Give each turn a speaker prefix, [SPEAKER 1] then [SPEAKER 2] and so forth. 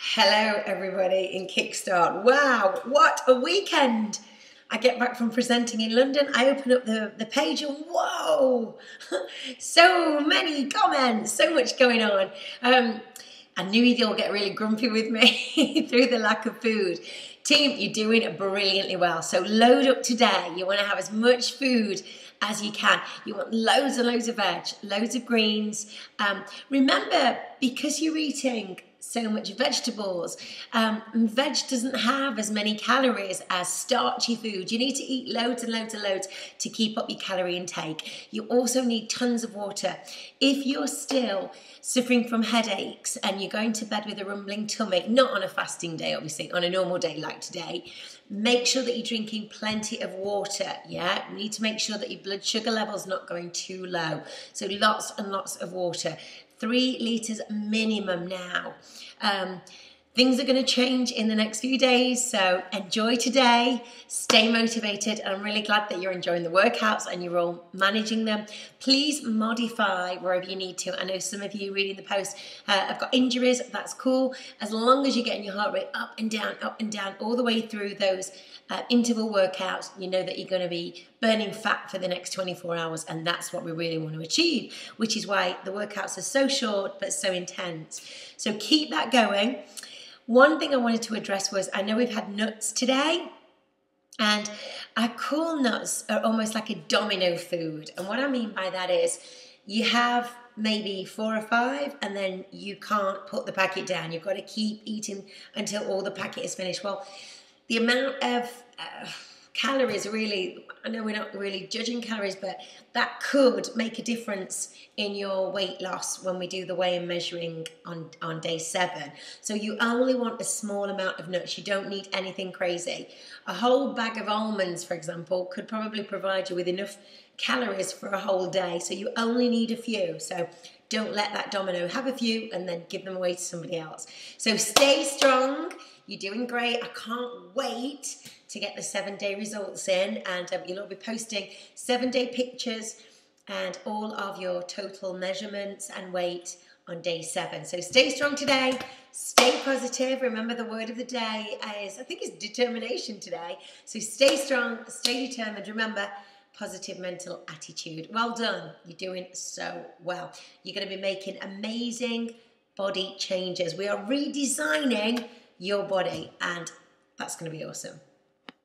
[SPEAKER 1] Hello everybody in Kickstart. Wow, what a weekend. I get back from presenting in London, I open up the page and whoa, so many comments, so much going on. I knew you'd all get really grumpy with me through the lack of food. Team, you're doing brilliantly well. So load up today. You want to have as much food as you can. You want loads and loads of veg, loads of greens. Remember, because you're eating so much vegetables, veg doesn't have as many calories as starchy food. You need to eat loads and loads and loads to keep up your calorie intake. You also need tons of water. If you're still suffering from headaches and you're going to bed with a rumbling tummy, not on a fasting day, obviously, on a normal day like today, make sure that you're drinking plenty of water, yeah? You need to make sure that your blood sugar level's not going too low. So lots and lots of water. 3 litres minimum now. Things are going to change in the next few days, so enjoy today, stay motivated, and I'm really glad that you're enjoying the workouts and you're all managing them. Please modify wherever you need to. I know some of you reading the post have got injuries, that's cool. As long as you're getting your heart rate up and down, all the way through those interval workouts, you know that you're going to be burning fat for the next 24 hours, and that's what we really want to achieve, which is why the workouts are so short but so intense. So keep that going. One thing I wanted to address was, I know we've had nuts today, and I call nuts are almost like a domino food. And what I mean by that is you have maybe 4 or 5 and then you can't put the packet down. You've got to keep eating until all the packet is finished. Well, the amount of calories really, I know we're not really judging calories, but that could make a difference in your weight loss when we do the weigh and measuring on day 7. So you only want a small amount of nuts. You don't need anything crazy. A whole bag of almonds, for example, could probably provide you with enough calories for a whole day. So you only need a few. So don't let that domino. Have a few and then give them away to somebody else. So stay strong. You're doing great. I can't wait to get the 7-day results in, and you'll all be posting 7-day pictures and all of your total measurements and weight on day 7. So stay strong today, stay positive. Remember, the word of the day is, I think it's determination today. So stay strong, stay determined. Remember, positive mental attitude. Well done. You're doing so well. You're going to be making amazing body changes. We are redesigning your body, and that's going to be awesome.